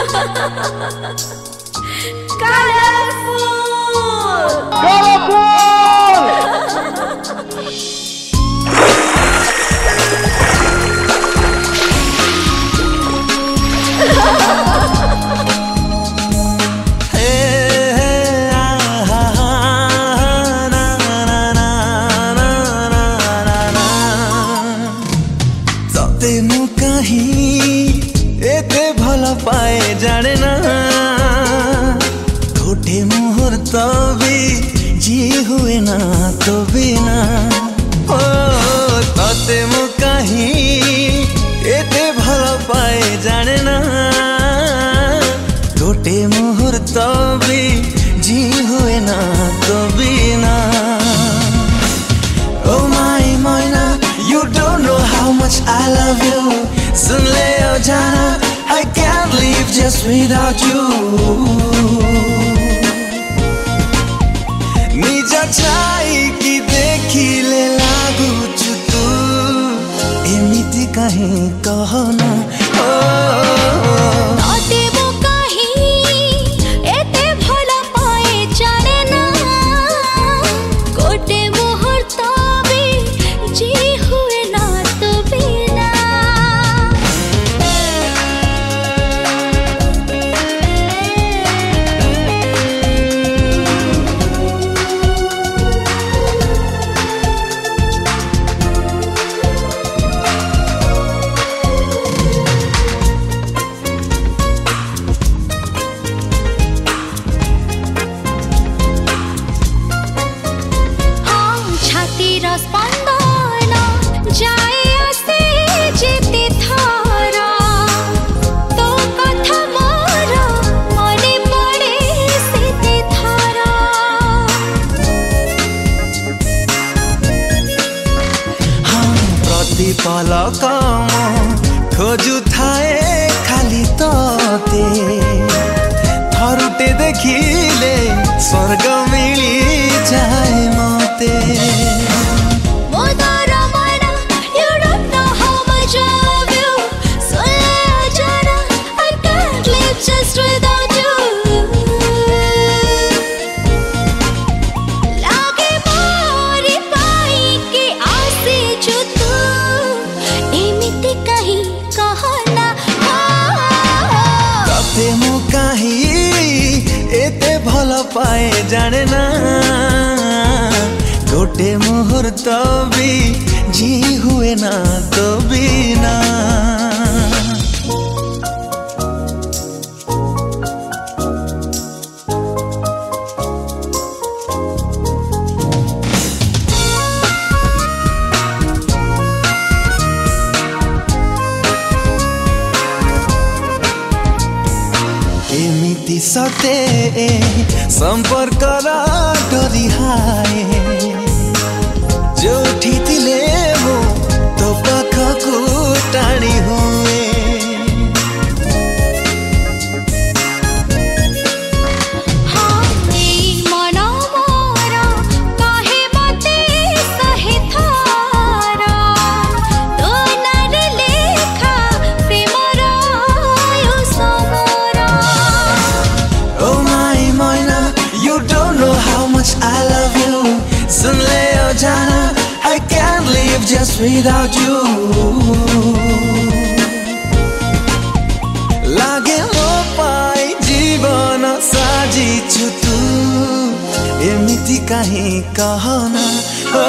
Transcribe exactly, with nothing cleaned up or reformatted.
पाए जाने ना गोटे मुहूर्त भी जी हुए ना तो बिना ओ तते मु कहीं एते भल पाए जाने ना गोटे मुहूर्त भी जी हुए ना तो बिना Oh my moina, you don't know how much I love you. सुन ले ओ जाना, I can't live just without you. निजा चाही कि देखी ले लागू चुतू एमिति कहीं कहना पलक खोजु थाए खाली तते थरुटे देखिले स्वर्ग मिली जाए मते पाए जाने ना गोटे मुहूर्त भी जी हुए ना तो बिना एमिति सते संपर्क डरी हाए जो उठीले मु तो पाखकू टाणी हुए I love you. सुन ले ओ जाना, I can't live just without you. लागे मो पाई जीवन साजी छु तू एमिति कहीं कहना